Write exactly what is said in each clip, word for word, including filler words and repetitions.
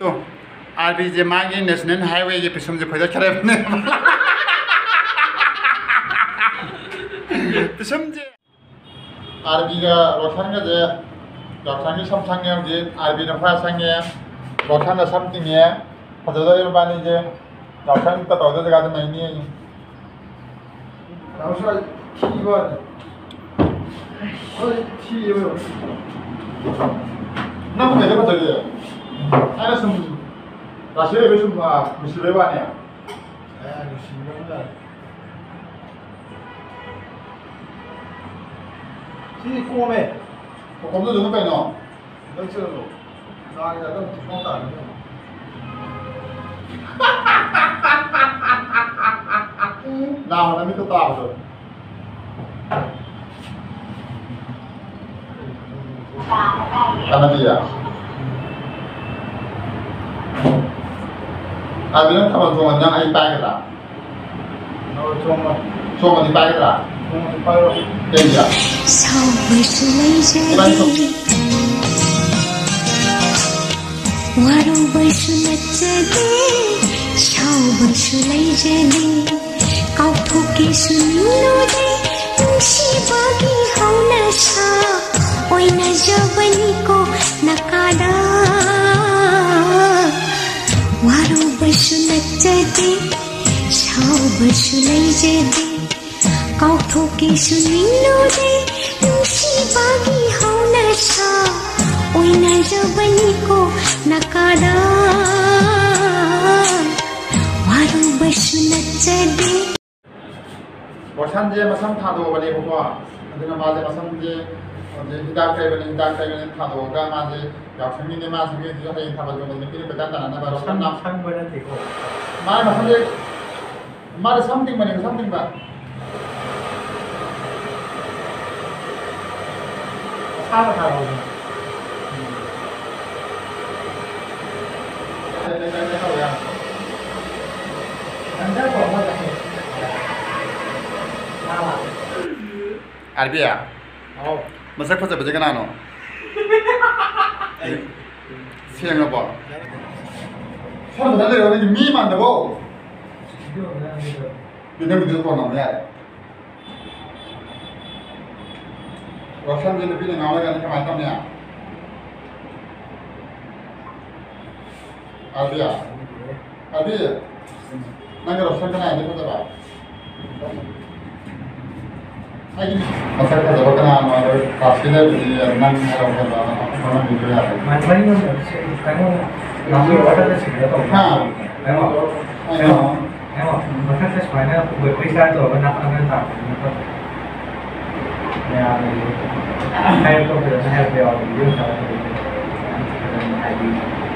तो आरबीजे मागी national highway के पिसम जे फैदा खरे ने पिसम जे आरबी का रोशन का जे रोशन की सम संगे जे आरबी न फा संगे रोशन न समथिंग है फजदा ये बानी जे रोशन का तो जगह में नहीं है रोशन ठीक बात और ठीक है ना को मेरे को चलिए अरे सुन राशिले भी सुन मुश्किल बानी है मुश्किल बानी 시 꼬매 꼬매도 너무 빼 너. 넌처럼 나가 넌 두번도 안 해. 나 오늘 밑에 또 와서. 까나비야. 아, 그냥 타면 좋은 양 아이 빠이다. 너 좋은 거. 좋은 거 니 빠이다. sao với sự lấy ra đi qua đâu với sự lệch ra đi sao với sự lấy ra đi cao thu kỳ sự nô đi nung si bagi hau na sa oi na jawani ko nakada qua đâu với sự lệch ra đi sao với sự lấy ra đi cao thu kỳ sự nô đi nung si bagi hau na sa oi na jawani ko nakada waru basu na jadi रोशन जे मसम थादो बने को अदना माजे मसम जे जे हिदाक kai बने हिदाक kai बने थादो गा माजे याखमी ने माजे के जो है थाबा जो ने पिने बता तना ना रोशन नाम सन बने देखो मारे मसम जे मारे समथिंग बने समथिंग बा सारा था वो अंदर को मत है आरबिया ओ मसक फसे बजे कना नो सेंग बो सन बदले रो नि मी मान दबो बिने बिने को ना यार रोशन जे बिने नाव लगा ने कमाई तम ने आरबिया आरबिया नंगे रोशन कना ने को दबा आई मसक फसे बकना मारो काफिले नंग रो को ना ना बिले यार मन भरी न कनो नाम वाटर से छिड़ तो हां एमो एमो एमो मसक से स्वाइना कोई पैसा तो ना ना ता Yeah, I have to have the use of I D.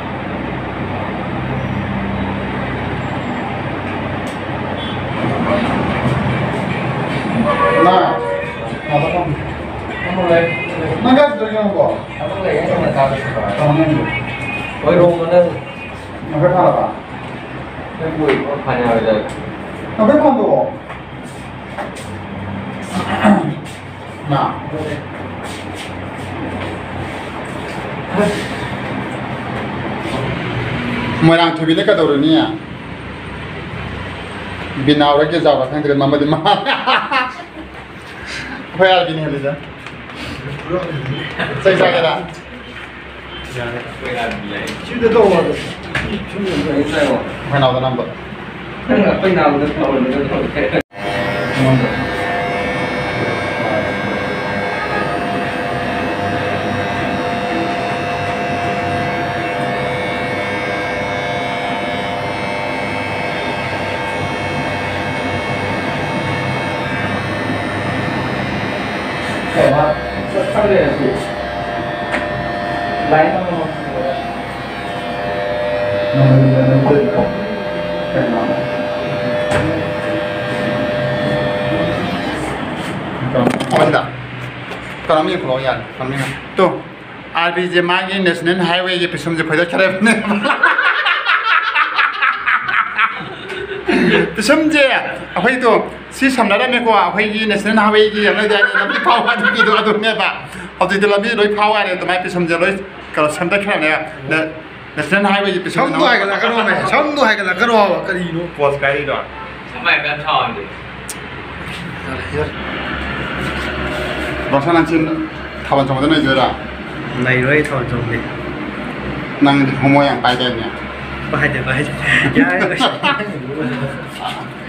Nah, apa kamu? Kamu lagi? Naga sudah yang apa? Kamu lagi yang sama tahu siapa? Kamu ni? Kau rumah mana? Naga mana apa? Saya buat apa ni ada? Naga mana tu? Nah, Merang tu bila kata orang ni ya, bina orang ke jawab kan dengan mama di mana? Apa yang bina ni dah? Saya saya dah. Sudah tahu ada. Sudah tahu. Mana ada nombor? Apa yang ada tahu ni kan? Nombor. Lain nama nama itu nama apa tidak? Kalau kami Colotjr, kami kan. Tuh, आरबीजे मागी national highway के पिसम जे फैदा खरे ने पिसम जे अखै तो सी समनादा मेको अखै की national highway की यंग दे लबी फावा दुकी दो अदु ने बा अब जे लबी लोइ फावा रे तो माइ पिसम जे लोइ कल संता खरा ने ꯅꯁꯟ ꯍꯥꯏꯕꯒꯤ ꯄꯩꯁꯥ ꯁꯝꯗꯣ ꯍꯥꯏꯒꯠꯂꯛꯀꯅꯣꯃꯦ ꯁꯝꯗꯣ ꯍꯥꯏꯒꯠꯂꯛꯀꯅꯣꯕ ꯀꯔꯤꯅꯣ ꯄꯣꯁ ꯀꯥꯏꯗꯣ Sampai kan tahun deh. 러시아 난친 타반 정도 내줘라 나이로에 더 좋네 난 호모 양 빠졌냐 빠져 빠져 야 이거